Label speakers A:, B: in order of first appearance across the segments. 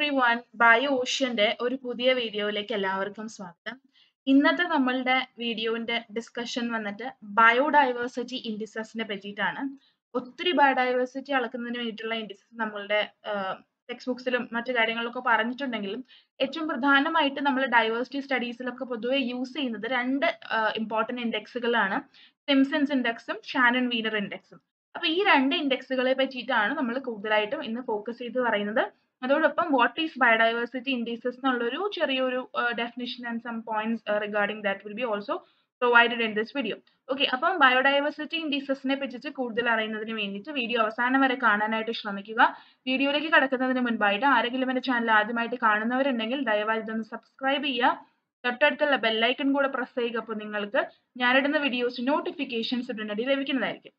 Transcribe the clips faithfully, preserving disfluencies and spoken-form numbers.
A: Everyone bio ഓഷ്യന്റെ ഒരു പുതിയ വീഡിയോയിലേക്ക് എല്ലാവർക്കും സ്വാഗതം. ഇന്നത്തെ നമ്മളുടെ വീഡിയോന്റെ ഡിസ്കഷൻ വന്നിട്ട് ബയോഡൈവേഴ്സിറ്റി ഇൻഡിസസിനെ പറ്റിയിട്ടാണ്. ഒത്തിരി ബയോഡൈവേഴ്സിറ്റി അളക്കുന്നതിന് വേണ്ടിയിട്ടുള്ള ഇൻഡിസസ് നമ്മളുടെ ടെക്സ്റ്റ് ബുക്സിലും മറ്റു കാര്യങ്ങളിലൊക്കെ പറഞ്ഞിട്ടുണ്ടെങ്കിലും ഏറ്റവും പ്രധാനമായിട്ട് നമ്മൾ ഡൈവേഴ്സിറ്റി സ്റ്റഡീസിലൊക്കെ പൊതുവെ യൂസ് ചെയ്യുന്നത് രണ്ട് ഇമ്പോർട്ടന്റ് ഇൻഡെക്സുകളാണ്, സിംപ്സൺസ് ഇൻഡെക്സും ഷാനൺ വീനർ ഇൻഡെക്സും. അപ്പൊ ഈ രണ്ട് ഇൻഡെക്സുകളെ പറ്റിയിട്ടാണ് നമ്മൾ കൂടുതലായിട്ടും ഇന്ന് ഫോക്കസ് ചെയ്ത് പറയുന്നത്. അതോടൊപ്പം വാട്ട് ഈസ് ബയോഡൈവേഴ്സിറ്റി ഇൻഡിസസ് എന്നുള്ളൊരു ചെറിയൊരു definition and some points regarding that will be also provided in this video. Okay, അപ്പം ബയോഡൈവേഴ്സിറ്റി ഇൻഡിസസിനെ പറ്റിയിട്ട് കൂടുതൽ അറിയുന്നതിന് വേണ്ടിയിട്ട് വീഡിയോ അവസാനം വരെ കാണാനായിട്ട് ശ്രമിക്കുക. വീഡിയോയിലേക്ക് കടക്കുന്നതിന് മുൻപായിട്ട് ആരെങ്കിലും എൻ്റെ ചാനൽ ആദ്യമായിട്ട് കാണുന്നവരുണ്ടെങ്കിൽ ദയവായി ഇതൊന്ന് സബ്സ്ക്രൈബ് ചെയ്യുക. തൊട്ടടുത്തുള്ള ബെല്ലൈക്കൺ കൂടെ പ്രസ് ചെയ്യുക. അപ്പോൾ നിങ്ങൾക്ക് ഞാനിടുന്ന വീഡിയോസ് നോട്ടിഫിക്കേഷൻസ് ഉടനടി ലഭിക്കുന്നതായിരിക്കും.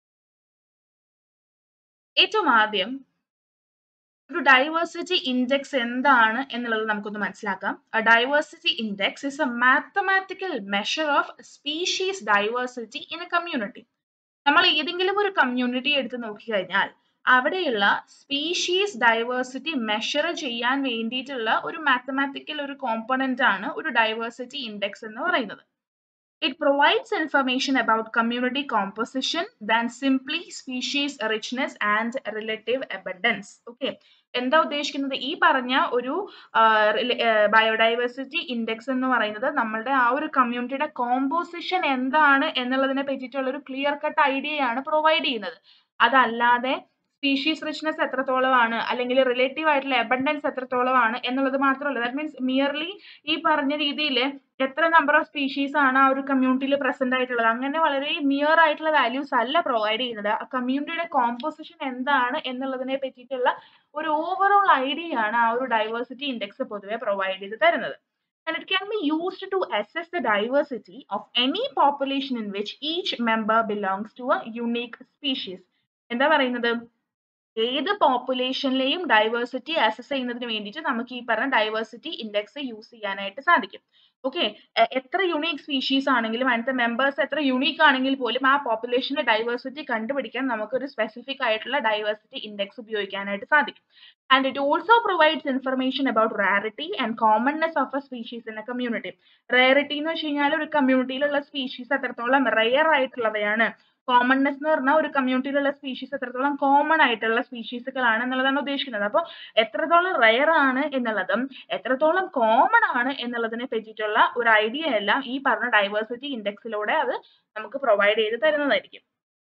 A: ഏറ്റവും ആദ്യം ഒരു ഡൈവേഴ്സിറ്റി ഇൻഡെക്സ് എന്താണ് എന്നുള്ളത് നമുക്കൊന്ന് മനസ്സിലാക്കാം. Diversity index is a mathematical measure of species diversity in a community. നമ്മൾ ഏതെങ്കിലും ഒരു കമ്മ്യൂണിറ്റി എടുത്ത് നോക്കിക്കഴിഞ്ഞാൽ അവിടെയുള്ള സ്പീഷീസ് ഡൈവേഴ്സിറ്റി മെഷർ ചെയ്യാൻ വേണ്ടിയിട്ടുള്ള ഒരു മാത്തമാറ്റിക്കൽ ഒരു കോമ്പണന്റ് ആണ് ഒരു ഡൈവേഴ്സിറ്റി ഇൻഡെക്സ് എന്ന് പറയുന്നത്. It provides information about community composition than simply species richness and relative abundance. Okay, എന്താ ഉദ്ദേശിക്കുന്നത്? ഈ പറഞ്ഞ ഒരു ബയോഡൈവേഴ്സിറ്റി ഇൻഡെക്സ് എന്ന് പറയുന്നത് നമ്മളുടെ ആ ഒരു കമ്മ്യൂണിറ്റിയുടെ കോമ്പോസിഷൻ എന്താണ് എന്നുള്ളതിനെ പറ്റിയിട്ടുള്ള ഒരു ക്ലിയർ കട്ട് ഐഡിയയാണ് പ്രൊവൈഡ് ചെയ്യുന്നത്. അതല്ലാതെ സ്പീഷീസ് റിച്ച്നെസ് എത്രത്തോളമാണ് അല്ലെങ്കിൽ റിലേറ്റീവ് ആയിട്ടുള്ള അബണ്ടൻസ് എത്രത്തോളമാണ് എന്നുള്ളത് മാത്രമല്ല. ദാറ്റ് മീൻസ് മിയർലി ഈ പറഞ്ഞ രീതിയിൽ എത്ര നമ്പർ ഓഫ് സ്പീഷീസ് ആണ് ആ ഒരു കമ്മ്യൂണിറ്റിയിൽ പ്രസന്റ് ആയിട്ടുള്ളത്, അങ്ങനെ വളരെ മിയർ ആയിട്ടുള്ള വാല്യൂസ് അല്ല പ്രൊവൈഡ് ചെയ്യുന്നത്. ആ കമ്മ്യൂണിറ്റിയുടെ കോമ്പോസിഷൻ എന്താണ് എന്നുള്ളതിനെ പറ്റിയിട്ടുള്ള ഒരു ഓവറോൾ ഐഡിയ ആണ് ആ ഒരു ഡൈവേഴ്സിറ്റി ഇൻഡെക്സ് പൊതുവെ പ്രൊവൈഡ് ചെയ്ത് തരുന്നത്. And it can be used to assess the diversity of any population in which each member belongs to a unique species. എന്താ പറയുന്നത്? ഏത് പോപ്പുലേഷനിലെയും ഡൈവേഴ്സിറ്റി അസസ് ചെയ്യുന്നതിന് വേണ്ടിയിട്ട് നമുക്ക് ഈ പറഞ്ഞ ഡൈവേഴ്സിറ്റി ഇൻഡെക്സ് യൂസ് ചെയ്യാനായിട്ട് സാധിക്കും. ഓക്കെ, എത്ര യുണീക് സ്പീഷീസ് ആണെങ്കിലും അതിനകത്തെ മെമ്പേഴ്സ് എത്ര യുണീക്ക് ആണെങ്കിൽ പോലും ആ പോപ്പുലേഷന്റെ ഡൈവേഴ്സിറ്റി കണ്ടുപിടിക്കാൻ നമുക്ക് ഒരു സ്പെസിഫിക് ആയിട്ടുള്ള ഡൈവേഴ്സിറ്റി ഇൻഡെക്സ് ഉപയോഗിക്കാനായിട്ട് സാധിക്കും. And it also provides information about rarity and commonness of a species in a community. Rarity എന്ന് വെച്ച് കഴിഞ്ഞാൽ ഒരു കമ്മ്യൂണിറ്റിയിലുള്ള സ്പീഷീസ് എത്രത്തോളം റെയർ ആയിട്ടുള്ളവയാണ്, കോമൺനെസ് എന്ന് പറഞ്ഞാൽ ഒരു കമ്മ്യൂണിറ്റിയിലുള്ള സ്പീഷീസ് എത്രത്തോളം കോമൺ ആയിട്ടുള്ള സ്പീഷീസുകളാണ് എന്നുള്ളതാണ് ഉദ്ദേശിക്കുന്നത്. അപ്പോൾ എത്രത്തോളം റെയർ ആണ് എന്നുള്ളതും എത്രത്തോളം കോമൺ ആണ് എന്നുള്ളതിനെ പറ്റിയിട്ടുള്ള ഒരു ഐഡിയ എല്ലാം ഈ പറഞ്ഞ ഡൈവേഴ്സിറ്റി ഇൻഡെക്സിലൂടെ അത് നമുക്ക് പ്രൊവൈഡ് ചെയ്ത് തരുന്നതായിരിക്കും.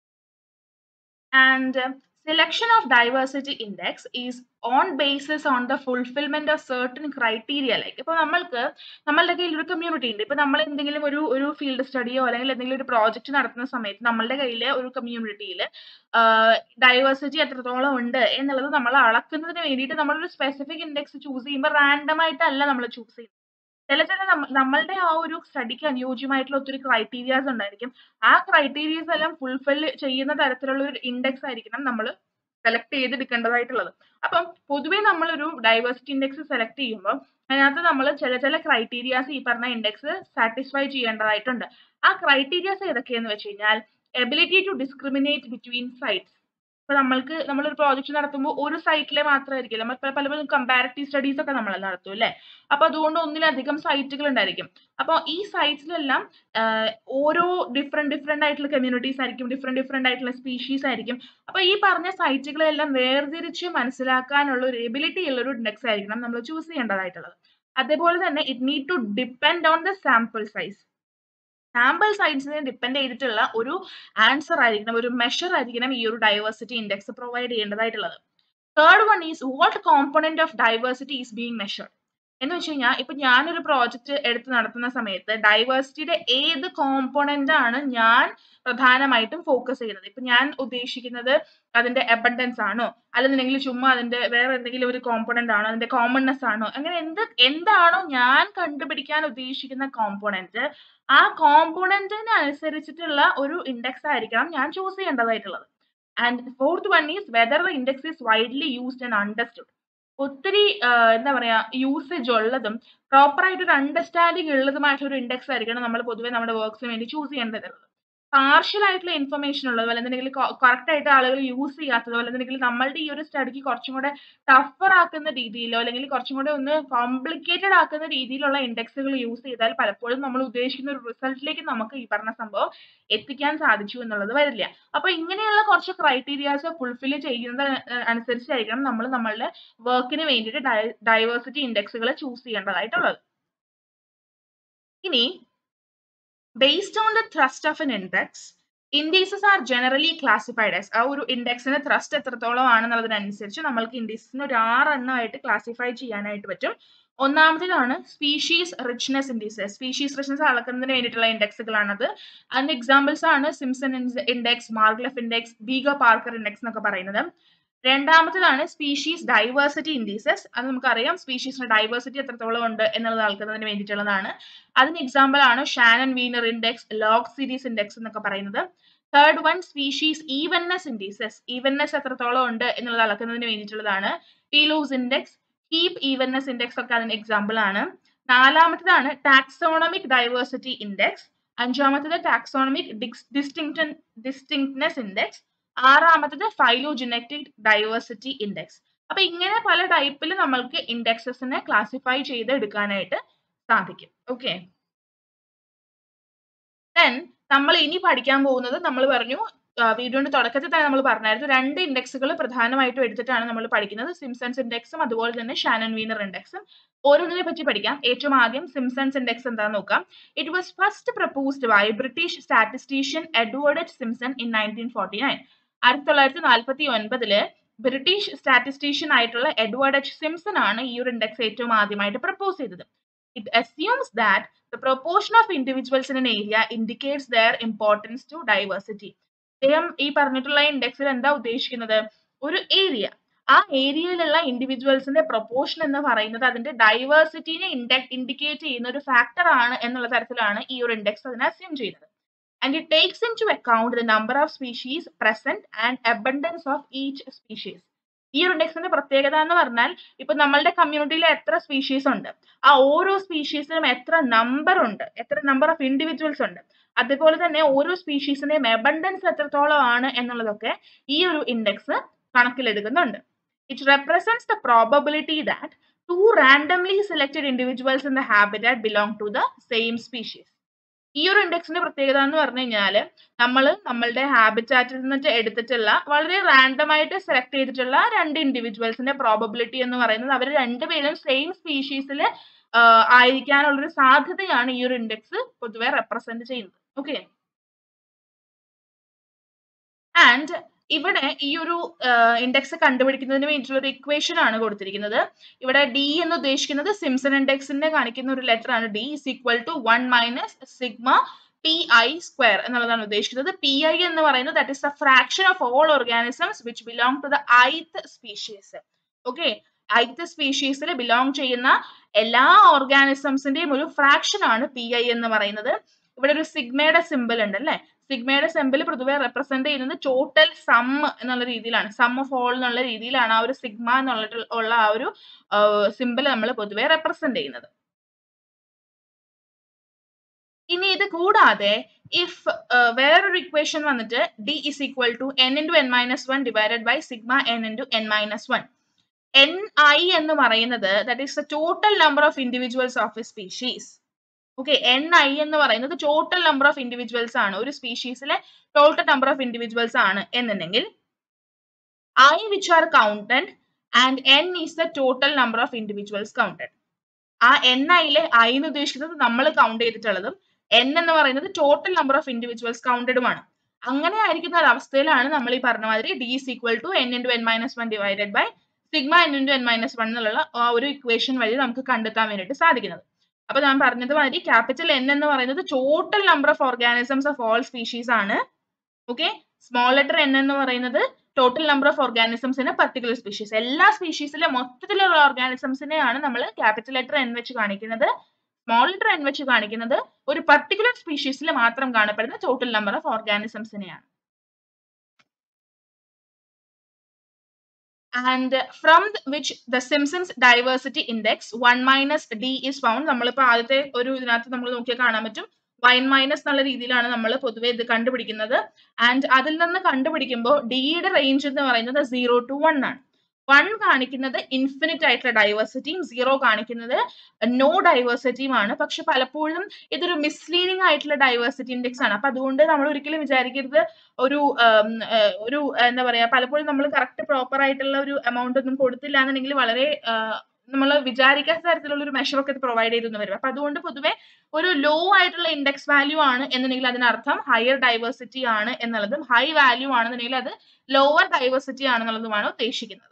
A: And selection of diversity index is on basis on the fulfillment of certain criteria. Like ഇപ്പോൾ നമ്മൾക്ക് നമ്മളുടെ കയ്യിൽ ഒരു കമ്മ്യൂണിറ്റി ഉണ്ട്. ഇപ്പൊ നമ്മൾ എന്തെങ്കിലും ഒരു ഒരു ഫീൽഡ് സ്റ്റഡിയോ അല്ലെങ്കിൽ എന്തെങ്കിലും ഒരു പ്രോജക്റ്റ് നടത്തുന്ന സമയത്ത് നമ്മളുടെ കയ്യിൽ ഒരു കമ്മ്യൂണിറ്റിയിൽ ഡൈവേഴ്സിറ്റി എത്രത്തോളം ഉണ്ട് എന്നുള്ളത് നമ്മൾ അളക്കുന്നതിന് വേണ്ടിയിട്ട് നമ്മളൊരു സ്പെസിഫിക് ഇൻഡെക്സ് ചൂസ് ചെയ്യുമ്പോൾ റാൻഡം ആയിട്ടല്ല നമ്മൾ ചൂസ് ചെയ്യുന്നത്. ചില ചില നമ്മളുടെ ആ ഒരു സ്റ്റഡിക്ക് അനുയോജ്യമായിട്ടുള്ള ഒത്തിരി ക്രൈറ്റീരിയാസ് ഉണ്ടായിരിക്കും. ആ ക്രൈറ്റീരിയസ് എല്ലാം ഫുൾഫിൽ ചെയ്യുന്ന തരത്തിലുള്ള ഒരു ഇൻഡെക്സ് ആയിരിക്കണം നമ്മൾ സെലക്ട് ചെയ്തെടുക്കേണ്ടതായിട്ടുള്ളത്. അപ്പം പൊതുവെ നമ്മളൊരു ഡൈവേഴ്സിറ്റി ഇൻഡെക്സ് സെലക്ട് ചെയ്യുമ്പോൾ അതിനകത്ത് നമ്മൾ ചില ചില ക്രൈറ്റീരിയാസ് ഈ പറഞ്ഞ ഇൻഡെക്സ് സാറ്റിസ്ഫൈ ചെയ്യേണ്ടതായിട്ടുണ്ട്. ആ ക്രൈറ്റീരിയാസ് ഏതൊക്കെയെന്ന് വെച്ച് കഴിഞ്ഞാൽ ability to discriminate between sites. ഇപ്പൊ നമ്മൾക്ക് നമ്മളൊരു പ്രോജക്റ്റ് നടത്തുമ്പോൾ ഒരു സൈറ്റിലെ മാത്രമായിരിക്കില്ല, നമ്മൾ പലപ്പോഴും കമ്പാരിറ്റീവ് സ്റ്റഡീസ് ഒക്കെ നമ്മൾ നടത്തും അല്ലേ. അപ്പൊ അതുകൊണ്ട് ഒന്നിലധികം സൈറ്റുകൾ ഉണ്ടായിരിക്കും. അപ്പോൾ ഈ സൈറ്റ്സിലെല്ലാം ഓരോ ഡിഫറെന്റ് ഡിഫറെന്റ് ആയിട്ടുള്ള കമ്മ്യൂണിറ്റീസ് ആയിരിക്കും, ഡിഫറെന്റ് ഡിഫറെന്റ് ആയിട്ടുള്ള സ്പീഷീസ് ആയിരിക്കും. അപ്പൊ ഈ പറഞ്ഞ സൈറ്റുകളെല്ലാം വേർതിരിച്ച് മനസ്സിലാക്കാനുള്ള ഒരു എബിലിറ്റി ഉള്ള ഒരു ഇൻഡെക്സ് ആയിരിക്കണം നമ്മൾ ചൂസ് ചെയ്യേണ്ടതായിട്ടുള്ളത്. അതേപോലെ തന്നെ it need to depend on the sample size. Sample സൈസിനെ ഡിപ്പെൻഡ് ചെയ്തിട്ടുള്ള ഒരു ആൻസർ ആയിരിക്കണം, ഒരു മെഷർ ആയിരിക്കണം ഈ ഒരു ഡൈവേഴ്സിറ്റി ഇൻഡെക്സ് പ്രൊവൈഡ് ചെയ്യേണ്ടതായിട്ടുള്ളത്. Third one is what component of diversity is being measured എന്ന് വെച്ച് കഴിഞ്ഞാൽ ഇപ്പൊ ഞാനൊരു പ്രോജക്റ്റ് എടുത്ത് നടത്തുന്ന സമയത്ത് ഡൈവേഴ്സിറ്റിയുടെ ഏത് കോമ്പണന്റ് ആണ് ഞാൻ പ്രധാനമായിട്ടും ഫോക്കസ് ചെയ്യുന്നത്. ഇപ്പൊ ഞാൻ ഉദ്ദേശിക്കുന്നത് അതിന്റെ അബണ്ടൻസ് ആണോ, അല്ലെന്നുണ്ടെങ്കിൽ ചുമ്മാ അതിന്റെ വേറെ എന്തെങ്കിലും ഒരു കോമ്പണന്റ് ആണോ, അതിന്റെ കോമൺനെസ് ആണോ, അങ്ങനെ എന്ത് എന്താണോ ഞാൻ കണ്ടുപിടിക്കാൻ ഉദ്ദേശിക്കുന്ന കോമ്പണന്റ്, ആ കോമ്പണന്റിന് അനുസരിച്ചിട്ടുള്ള ഒരു ഇൻഡെക്സ് ആയിരിക്കണം ഞാൻ ചൂസ് ചെയ്യേണ്ടതായിട്ടുള്ളത്. And fourth one is whether the index is widely used and understood. ഒത്തിരി എന്താ പറയാ യൂസേജ് ഉള്ളതും പ്രോപ്പർ ആയിട്ട് ഒരു അണ്ടർസ്റ്റാൻഡിങ് ഉള്ളതുമായിട്ടുള്ള ഒരു ഇൻഡെക്സ് ആയിരിക്കണം നമ്മൾ പൊതുവെ നമ്മുടെ വർക്ക്സിന് വേണ്ടി ചൂസ് ചെയ്യേണ്ടതുള്ളത്. പാർഷ്യൽ ആയിട്ടുള്ള ഇൻഫർമേഷൻ ഉള്ളതോ അല്ലെന്നുണ്ടെങ്കിൽ കറക്റ്റ് ആയിട്ട് ആളുകൾ യൂസ് ചെയ്യാത്തതോ അല്ലെന്നുണ്ടെങ്കിൽ നമ്മളുടെ ഈ ഒരു സ്റ്റഡിക്ക് കുറച്ചും കൂടെ ടഫർ ആക്കുന്ന രീതിയിലോ അല്ലെങ്കിൽ കുറച്ചും കൂടെ ഒന്ന് കോംപ്ലിക്കേറ്റഡ് ആക്കുന്ന രീതിയിലുള്ള ഇൻഡെക്സുകൾ യൂസ് ചെയ്താൽ പലപ്പോഴും നമ്മൾ ഉദ്ദേശിക്കുന്ന ഒരു റിസൾട്ടിലേക്ക് നമുക്ക് ഈ പറഞ്ഞ സംഭവം എത്തിക്കാൻ സാധിച്ചു എന്നുള്ളത് വരില്ല. അപ്പൊ ഇങ്ങനെയുള്ള കുറച്ച് ക്രൈറ്റീരിയാസ് ഫുൾഫിൽ ചെയ്യുന്നത് അനുസരിച്ചായിരിക്കണം നമ്മൾ നമ്മളുടെ വർക്കിന് വേണ്ടിയിട്ട് ഡൈവേഴ്സിറ്റി ഇൻഡെക്സുകൾ ചൂസ് ചെയ്യേണ്ടതായിട്ടുള്ളത്. ഇനി based on the thrust of an index, indices are generally classified as ആ ഒരു ഇൻഡെക്സിന്റെ thrust എത്രത്തോളം ആണെന്നുള്ളതിനനുസരിച്ച് നമ്മൾക്ക് ഇൻഡിസസിന് ഒരു ആറെണ്ണമായിട്ട് ക്ലാസിഫൈ ചെയ്യാനായിട്ട് പറ്റും. ഒന്നാമത്തേതാണ് species richness indices. Species richness അളക്കുന്നതിന് വേണ്ടിയിട്ടുള്ള ഇൻഡെക്സുകളാണത്. അതിന്റെ എക്സാമ്പിൾസ് ആണ് Simpson index, Margalef index, Berger Parker index എന്നൊക്കെ പറയുന്നത്. രണ്ടാമത്തേതാണ് സ്പീഷീസ് ഡൈവേഴ്സിറ്റി ഇൻഡിസസ്. അത് നമുക്കറിയാം സ്പീഷീസിന്റെ ഡൈവേഴ്സിറ്റി എത്രത്തോളം ഉണ്ട് എന്നുള്ളത് അളക്കുന്നതിന് വേണ്ടിയിട്ടുള്ളതാണ്. അതിന് എക്സാമ്പിൾ ആണ് Shannon Wiener index, log series index എന്നൊക്കെ പറയുന്നത്. Third one species evenness indices. Evenness എത്രത്തോളം ഉണ്ട് എന്നുള്ളത് അളക്കുന്നതിന് വേണ്ടിയിട്ടുള്ളതാണ്. Pielou's index, Heip evenness index ഒക്കെ അതിന് എക്സാമ്പിൾ ആണ്. നാലാമത്തേതാണ് ടാക്സോണമിക് ഡൈവേഴ്സിറ്റി ഇൻഡെക്സ്. അഞ്ചാമത്തേത് ടാക്സോണമിക് ഡിസ്റ്റിങ്ക്ഷൻ ഡിസ്റ്റിങ്ക്ട്നെസ് ഇൻഡെക്സ്. ആറാമത്തേത് ഫൈലോജനറ്റിക് ഡൈവേഴ്സിറ്റി ഇൻഡെക്സ്. അപ്പൊ ഇങ്ങനെ പല ടൈപ്പിൽ നമ്മൾക്ക് ഇൻഡെക്സസിനെ ക്ലാസിഫൈ ചെയ്ത് എടുക്കാനായിട്ട് സാധിക്കും. ഓക്കെ, ദെൻ നമ്മൾ ഇനി പഠിക്കാൻ പോകുന്നത്, നമ്മൾ പറഞ്ഞു വീഡിയോയുടെ തുടക്കത്തിൽ തന്നെ നമ്മൾ പറഞ്ഞായിരുന്നു രണ്ട് ഇൻഡെക്സുകൾ പ്രധാനമായിട്ടും എടുത്തിട്ടാണ് നമ്മൾ പഠിക്കുന്നത്, സിംസൺസ് ഇൻഡെക്സും അതുപോലെ തന്നെ ഷാനൻ വീനർ ഇൻഡെക്സും. ഓരോന്നിനെ പറ്റി പഠിക്കാം. ഏറ്റവും ആദ്യം സിംസൺസ് ഇൻഡെക്സ് എന്താണെന്ന് നോക്കാം. It was first proposed by British statistician Edward H Simpson in nineteen forty nine. ആയിരത്തി തൊള്ളായിരത്തി നാൽപ്പത്തി ഒൻപതില് ബ്രിട്ടീഷ് സ്റ്റാറ്റിസ്റ്റീഷ്യൻ ആയിട്ടുള്ള എഡ്വേർഡ് എച്ച് സിംസൺ ആണ് ഈ ഒരു ഇൻഡെക്സ് ഏറ്റവും ആദ്യമായിട്ട് പ്രപ്പോസ് ചെയ്തത്. It assumes that the proportion of individuals in an area indicates their importance to diversity. അദ്ദേഹം ഈ പറഞ്ഞിട്ടുള്ള ഇൻഡെക്സിൽ എന്താ ഉദ്ദേശിക്കുന്നത്? ഒരു ഏരിയ, ആ ഏരിയയിലുള്ള ഇൻഡിവിജ്വൽസിന്റെ പ്രൊപ്പോർഷൻ എന്ന് പറയുന്നത് അതിന്റെ ഡൈവേഴ്സിറ്റിനെ ഇൻഡിക്കേറ്റ് ചെയ്യുന്ന ഒരു ഫാക്ടർ ആണ് എന്നുള്ള തരത്തിലാണ് ഈ ഒരു ഇൻഡെക്സ് അതിനെ അസ്യൂം ചെയ്യുന്നത്. And it takes into account the number of species present and abundance of each species. ഈ ഒരു ഇൻഡെക്സിന്റെ പ്രത്യേകത എന്ന് പറഞ്ഞാൽ ഇപ്പൊ നമ്മളുടെ കമ്മ്യൂണിറ്റിയിൽ എത്ര സ്പീഷീസ് ഉണ്ട്, ആ ഓരോ സ്പീഷീസിനും എത്ര നമ്പർ ഉണ്ട്, എത്ര നമ്പർ ഓഫ് ഇൻഡിവിജ്വൽസ് ഉണ്ട്, അതുപോലെ തന്നെ ഓരോ സ്പീഷീസിന്റെയും അബണ്ടൻസ് എത്രത്തോളം ആണ് എന്നുള്ളതൊക്കെ ഈ ഒരു ഇൻഡെക്സ് കണക്കിലെടുക്കുന്നുണ്ട്. It represents the probability that two randomly selected individuals in the habitat belong to the same species. ഈ ഒരു ഇൻഡെക്സിന്റെ പ്രത്യേകത എന്ന് പറഞ്ഞു കഴിഞ്ഞാൽ നമ്മൾ നമ്മളുടെ ഹാബിറ്റാറ്റിൽ നിന്നിട്ട് എടുത്തിട്ടുള്ള വളരെ റാൻഡം ആയിട്ട് സെലക്ട് ചെയ്തിട്ടുള്ള രണ്ട് ഇൻഡിവിജ്വൽസിന്റെ പ്രോബബിലിറ്റി എന്ന് പറയുന്നത് അവർ രണ്ടുപേരും സെയിം സ്പീഷീസിൽ ആയിരിക്കാനുള്ളൊരു സാധ്യതയാണ് ഈ ഒരു ഇൻഡെക്സ് പൊതുവെ റെപ്രസെന്റ് ചെയ്യുന്നത്. ഓക്കെ, ആൻഡ് ഇവിടെ ഈ ഒരു ഇൻഡെക്സ് കണ്ടുപിടിക്കുന്നതിന് വേണ്ടിയിട്ടുള്ള ഒരു ഇക്വേഷൻ ആണ് കൊടുത്തിരിക്കുന്നത്. ഇവിടെ ഡി എന്ന് ഉദ്ദേശിക്കുന്നത് സിംസൺ ഇൻഡെക്സിന്റെ കാണിക്കുന്ന ഒരു ലെറ്റർ ആണ്. D is equal to one minus sigma P I square എന്നുള്ളതാണ് ഉദ്ദേശിക്കുന്നത്. പി ഐ എന്ന് പറയുന്നത് that is the fraction of all organisms which belong to the ith species. Okay, ith സ്പീഷീസിൽ ബിലോങ് ചെയ്യുന്ന എല്ലാ ഓർഗാനിസംസിന്റെയും ഒരു ഫ്രാക്ഷൻ ആണ് പി ഐ എന്ന് പറയുന്നത്. ഇവിടെ ഒരു സിഗ്മയുടെ സിമ്പിൾ ഉണ്ട് അല്ലെ. സിഗ്മയുടെ സിമ്പിൾ പൊതുവെ റെപ്രസെന്റ് ചെയ്യുന്നത് ടോട്ടൽ സം എന്നുള്ള രീതിയിലാണ്, സം ഓഫ് ഓൾ എന്നുള്ള രീതിയിലാണ് ആ ഒരു സിഗ്മ എന്നുള്ള ഉള്ള ആ ഒരു സിമ്പിൾ നമ്മൾ പൊതുവെ റെപ്രസെന്റ് ചെയ്യുന്നത്. ഇനി ഇത് കൂടാതെ ഇഫ് വേറൊരു ഇക്വേഷൻ വന്നിട്ട് D is equal to N into N minus one divided by sigma N into N minus one. N I എന്ന് പറയുന്നത് that is the total number of individuals of a species. Okay, N I എന്ന് പറയുന്നത് total number of individuals ആണ്, ഒരു സ്പീഷീസിലെ total number of individuals ആണ് എന്നുണ്ടെങ്കിൽ I which are counted and N is the total number of individuals counted. ആ N ഐയിലെ I എന്ന് ഉദ്ദേശിക്കുന്നത് നമ്മൾ കൗണ്ട് ചെയ്തിട്ടുള്ളതും എൻ എന്ന് പറയുന്നത് ടോട്ടൽ നമ്പർ ഓഫ് ഇൻഡിവിജ്വൽസ് കൗണ്ടഡുമാണ്. അങ്ങനെ ആയിരിക്കുന്ന ഒരു അവസ്ഥയിലാണ് നമ്മൾ ഈ പറഞ്ഞ മാതിരി D is equal to N into N minus one divided by sigma N into N minus one എന്നുള്ള ആ ഒരു ഇക്വേഷൻ വഴി നമുക്ക് കണ്ടെത്താൻ വേണ്ടിയിട്ട് സാധിക്കുന്നത്. അപ്പൊ ഞാൻ പറഞ്ഞത് മാതിരി ക്യാപിറ്റൽ എൻ എന്ന് പറയുന്നത് total number of organisms of all species ആണ്. ഓക്കെ, സ്മോൾ ലെറ്റർ എൻ എന്ന് പറയുന്നത് total number of organisms in a particular species. എല്ലാ സ്പീഷീസിലെ മൊത്തത്തിലുള്ള ഓർഗാനിസംസിനെയാണ് നമ്മൾ ക്യാപിറ്റൽ ലെറ്റർ എൻ വെച്ച് കാണിക്കുന്നത്. സ്മോൾ ലെറ്റർ എൻ വെച്ച് കാണിക്കുന്നത് ഒരു പർട്ടിക്കുലർ സ്പീഷീസിൽ മാത്രം കാണപ്പെടുന്ന ടോട്ടൽ നമ്പർ ഓഫ് ഓർഗാനിസംസിനെയാണ്. And from which the Simpsons diversity index one minus d is found. നമ്മളിപ്പോൾ ആദ്യത്തെ ഒരു ഇതിനകത്ത് നമ്മൾ നോക്കിയാൽ കാണാൻ പറ്റും വൈൻ മൈനസ് എന്നുള്ള രീതിയിലാണ് നമ്മൾ പൊതുവെ ഇത് കണ്ടുപിടിക്കുന്നത്. ആൻഡ് അതിൽ നിന്ന് കണ്ടുപിടിക്കുമ്പോൾ ഡിയുടെ റേഞ്ച് എന്ന് പറയുന്നത് സീറോ ടു വൺ ആണ്. വൺ കാണിക്കുന്നത് ഇൻഫിനിറ്റ് ആയിട്ടുള്ള ഡൈവേഴ്സിറ്റിയും സീറോ കാണിക്കുന്നത് നോ ഡൈവേഴ്സിറ്റിയും ആണ്. പക്ഷെ പലപ്പോഴും ഇതൊരു മിസ്ലീഡിംഗ് ആയിട്ടുള്ള ഡൈവേഴ്സിറ്റി ഇൻഡെക്സ് ആണ്. അപ്പൊ അതുകൊണ്ട് നമ്മൾ ഒരിക്കലും വിചാരിക്കരുത് ഒരു ഒരു എന്താ പറയാ, പലപ്പോഴും നമ്മൾ കറക്റ്റ് പ്രോപ്പർ ആയിട്ടുള്ള ഒരു എമൗണ്ട് ഒന്നും കൊടുത്തില്ല എന്നുണ്ടെങ്കിൽ വളരെ നമ്മൾ വിചാരിക്കാത്ത തരത്തിലുള്ള ഒരു മെഷർ ഒക്കെ ഇത് പ്രൊവൈഡ് ചെയ്തെന്ന് വരും. അപ്പൊ അതുകൊണ്ട് പൊതുവെ ഒരു ലോ ആയിട്ടുള്ള ഇൻഡെക്സ് വാല്യൂ ആണ് എന്നുണ്ടെങ്കിൽ അതിനർത്ഥം ഹയർ ഡൈവേഴ്സിറ്റി ആണ് എന്നുള്ളതും ഹൈ വാല്യൂ ആണെന്നുണ്ടെങ്കിൽ അത് ലോവർ ഡൈവേഴ്സിറ്റി ആണെന്നുള്ളതുമാണ് ഉദ്ദേശിക്കുന്നത്.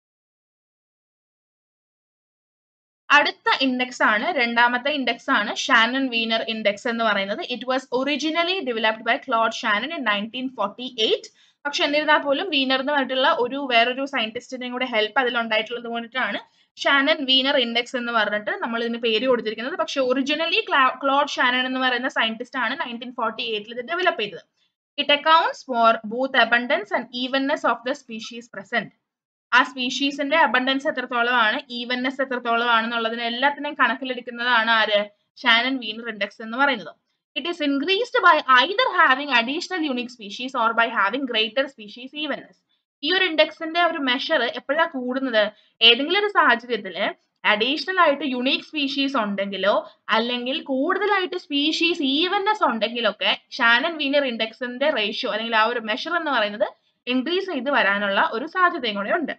A: അടുത്ത ഇൻഡെക്സ് ആണ്, രണ്ടാമത്തെ ഇൻഡെക്സ് ആണ് ഷാനൺ വീനർ ഇൻഡെക്സ് എന്ന് പറയുന്നത്. It was originally developed by Claude Shannon in nineteen forty eight. പക്ഷെ എന്നിരുന്നാൽ പോലും വീനർ എന്ന് പറഞ്ഞിട്ടുള്ള ഒരു വേറൊരു സയന്റിസ്റ്റിന്റെയും കൂടെ ഹെൽപ്പ് അതിൽ ഉണ്ടായിട്ടുള്ളത് കൊണ്ടിട്ടാണ് ഷാനൺ വീനർ ഇൻഡെക്സ് എന്ന് പറഞ്ഞിട്ട് നമ്മൾ ഇതിന് പേര് കൊടുത്തിരിക്കുന്നത്. പക്ഷെ ഒറിജിനലി ക്ലോഡ് ഷാനൺ എന്ന് പറയുന്ന സയന്റിസ്റ്റ് ആണ് നയൻറ്റീൻ ഫോർട്ടി എയ്റ്റിൽ ഇത് ഡെവലപ്പ് ചെയ്തത്. It accounts for both abundance and evenness of the species present. ആ സ്പീഷീസിന്റെ അബണ്ടൻസ് എത്രത്തോളമാണ്, ഈവൻനെസ് എത്രത്തോളം ആണെന്നുള്ളതിനെ എല്ലാത്തിനെയും കണക്കിലെടുക്കുന്നതാണ് ആര്, ഷാനൺ വീനർ ഇൻഡെക്സ് എന്ന് പറയുന്നത്. It is increased by either having additional unique species or by having greater species evenness. ഈ ഒരു ഇൻഡെക്സിന്റെ ഒരു മെഷർ എപ്പോഴാണ് കൂടുന്നത്, ഏതെങ്കിലും ഒരു സാഹചര്യത്തിൽ അഡീഷണൽ ആയിട്ട് യുണീക് സ്പീഷീസ് ഉണ്ടെങ്കിലോ അല്ലെങ്കിൽ കൂടുതലായിട്ട് സ്പീഷീസ് ഈവൻനെസ് ഉണ്ടെങ്കിലൊക്കെ ഷാനൺ വീനർ ഇൻഡെക്സിന്റെ റേഷ്യോ അല്ലെങ്കിൽ ആ ഒരു മെഷർ എന്ന് പറയുന്നത് ഇൻക്രീസ് ചെയ്ത് വരാനുള്ള ഒരു സാധ്യതയും കൂടെ ഉണ്ട്.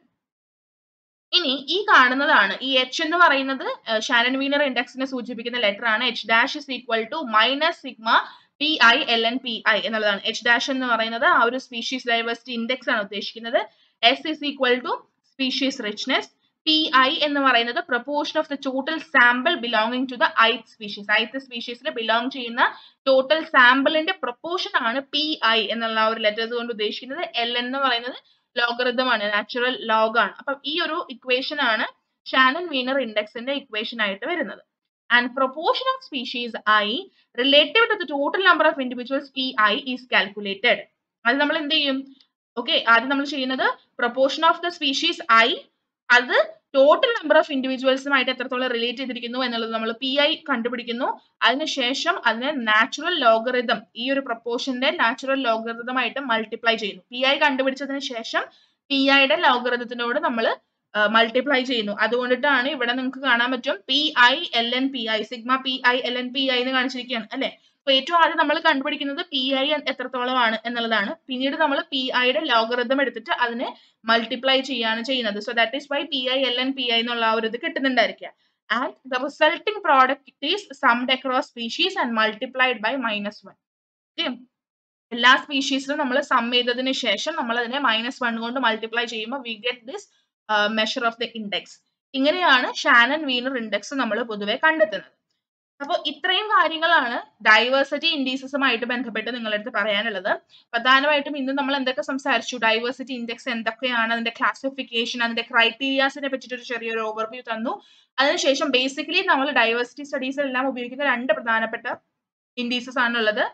A: ഇനി ഈ കാണുന്നതാണ് ഈ എച്ച് എന്ന് പറയുന്നത് ഷാനൺ വീനർ ഇൻഡെക്സിനെ സൂചിപ്പിക്കുന്ന ലെറ്റർ ആണ്. H dash is equal to minus sigma P I L N P I എന്നുള്ളതാണ്. എച്ച് ഡാഷ് എന്ന് പറയുന്നത് ആ ഒരു സ്പീഷീസ് ഡൈവേഴ്സിറ്റി ഇൻഡെക്സ് ആണ് ഉദ്ദേശിക്കുന്നത്. S is equal to species richness. P I എന്ന് പറയുന്നത് proportion of the total sample belonging to the ith species. Ith സ്പീഷീസിൽ ബിലോങ് ചെയ്യുന്ന ടോട്ടൽ സാമ്പിളിന്റെ പ്രൊപ്പോർഷൻ ആണ് പി ഐ എന്നുള്ള ഒരു ലെറ്റേഴ്സ് കൊണ്ട് ഉദ്ദേശിക്കുന്നത്. എൽ എന്ന് പറയുന്നത് ലോഗറിതം ആണ്, നാച്ചുറൽ ലോഗ് ആണ്. അപ്പം ഈ ഒരു ഇക്വേഷൻ ആണ് ഷാനൺ വീനർ ഇൻഡെക്സിന്റെ ഇക്വേഷൻ ആയിട്ട് വരുന്നത്. And proportion of species I relative to the total number of individuals P I is calculated. അത് നമ്മൾ എന്ത് ചെയ്യും, ഓക്കെ, ആദ്യം നമ്മൾ ചെയ്യുന്നത് proportion of the species I അത് ടോട്ടൽ നമ്പർ ഓഫ് ഇൻഡിവിജ്വൽസുമായിട്ട് എത്രത്തോളം റിലേറ്റ് ചെയ്തിരിക്കുന്നു എന്നുള്ളത് നമ്മൾ പി ഐ കണ്ടുപിടിക്കുന്നു. അതിനുശേഷം അതിനെ നാച്ചുറൽ ലോഗറിതം, ഈ ഒരു പ്രൊപ്പോർഷന്റെ നാച്ചുറൽ ലോഗറിതമായിട്ട് മൾട്ടിപ്ലൈ ചെയ്യുന്നു. പി ഐ കണ്ടുപിടിച്ചതിന് ശേഷം പി ഐയുടെ ലോഗറിതത്തിനോട് നമ്മൾ മൾട്ടിപ്ലൈ ചെയ്യുന്നു. അതുകൊണ്ടിട്ടാണ് ഇവിടെ നിങ്ങൾക്ക് കാണാൻ പറ്റും P I L N P I, sigma P I L N P I എന്ന് കാണിച്ചിരിക്കുകയാണ് അല്ലെ. അപ്പൊ ഏറ്റവും ആദ്യം നമ്മൾ കണ്ടുപിടിക്കുന്നത് പി ഐ എത്രത്തോളമാണ് എന്നുള്ളതാണ്. പിന്നീട് നമ്മൾ പി ഐയുടെ ലോഗറിതം എടുത്തിട്ട് അതിനെ മൾട്ടിപ്ലൈ ചെയ്യാണ് ചെയ്യുന്നത്. So that is why P I L N P I എന്നുള്ള ആ ഒരു ഇത് കിട്ടുന്നുണ്ടായിരിക്കുക. And the resulting product is summed across species and multiplied by minus one. Okay, എല്ലാ സ്പീഷീസിലും നമ്മൾ സം ചെയ്തതിന് ശേഷം നമ്മൾ അതിനെ മൈനസ് വൺ കൊണ്ട് മൾട്ടിപ്ലൈ ചെയ്യുമ്പോൾ we get this measure of the index. ഇങ്ങനെയാണ് ഷാനൺ വീനർ ഇൻഡെക്സ് നമ്മൾ പൊതുവെ കണ്ടെത്തുന്നത്. അപ്പോൾ ഇത്രയും കാര്യങ്ങളാണ് ഡൈവേഴ്സിറ്റി ഇൻഡീസസുമായിട്ട് ബന്ധപ്പെട്ട് നിങ്ങളുടെ അടുത്ത് പറയാനുള്ളത്. പ്രധാനമായിട്ടും ഇന്ന് നമ്മൾ എന്തൊക്കെ സംസാരിച്ചു, ഡൈവേഴ്സിറ്റി ഇൻഡെക്സ് എന്തൊക്കെയാണ്, അതിന്റെ ക്ലാസിഫിക്കേഷൻ, അതിന്റെ ക്രൈറ്റീരിയാസിനെ പറ്റിയിട്ട് ഒരു ചെറിയൊരു ഓവർവ്യൂ തന്നു. അതിനുശേഷം ബേസിക്കലി നമ്മൾ ഡൈവേഴ്സിറ്റി സ്റ്റഡീസിൽ എല്ലാം ഉപയോഗിക്കുന്ന രണ്ട് പ്രധാനപ്പെട്ട ഇൻഡീസസ് ആണുള്ളത്,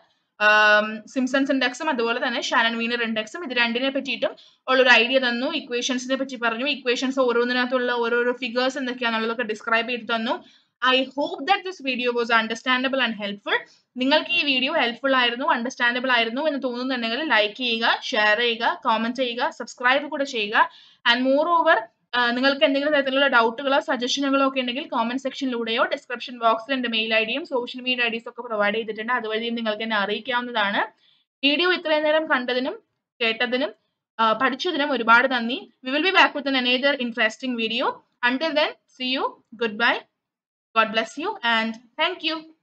A: സിംപ്സൺസ് ഇൻഡെക്സും അതുപോലെ തന്നെ ഷാനൺ വീനർ ഇൻഡെക്സും. ഇത് രണ്ടിനെ പറ്റിയിട്ടും ഉള്ളൊരു ഐഡിയ തന്നു. ഇക്വേഷൻസിനെ പറ്റി പറഞ്ഞു. ഇക്വേഷൻസ് ഓരോന്നിനകത്തുള്ള ഓരോരോ ഫിഗേഴ്സ് എന്തൊക്കെയാണെന്നുള്ളതൊക്കെ ഡിസ്ക്രൈബ് ചെയ്ത് തന്നു. I hope that this video was understandable and helpful. നിങ്ങൾക്ക് ഈ വീഡിയോ ഹെൽപ്ഫുൾ ആയിരുന്നു, അണ്ടർസ്റ്റാൻഡബിൾ ആയിരുന്നു എന്ന് തോന്നുന്നുണ്ടെങ്കിൽ ലൈക്ക് ചെയ്യുക, ഷെയർ ചെയ്യുക, കോമെന്റ് ചെയ്യുക, സബ്സ്ക്രൈബ് കൂടെ ചെയ്യുക. ആൻഡ് മോർ ഓവർ നിങ്ങൾക്ക് എന്തെങ്കിലും തരത്തിലുള്ള ഡൗട്ടുകളോ സജഷനുകളോ ഒക്കെ ഉണ്ടെങ്കിൽ കോമെന്റ് സെക്ഷനിലൂടെയോ ഡിസ്ക്രിപ്ഷൻ ബോക്സിൽ എൻ്റെ മെയിൽ ഐ ഡിയും സോഷ്യൽ മീഡിയ ഐ ഡീസ് ഒക്കെ പ്രൊവൈഡ് ചെയ്തിട്ടുണ്ട്. അതുവഴിയും നിങ്ങൾക്ക് എന്നെ അറിയിക്കാവുന്നതാണ്. വീഡിയോ ഇത്രയും നേരം കണ്ടതിനും കേട്ടതിനും പഠിച്ചതിനും ഒരുപാട് നന്ദി. We will be back with another interesting video. Until then, see you. Goodbye. God bless you and thank you.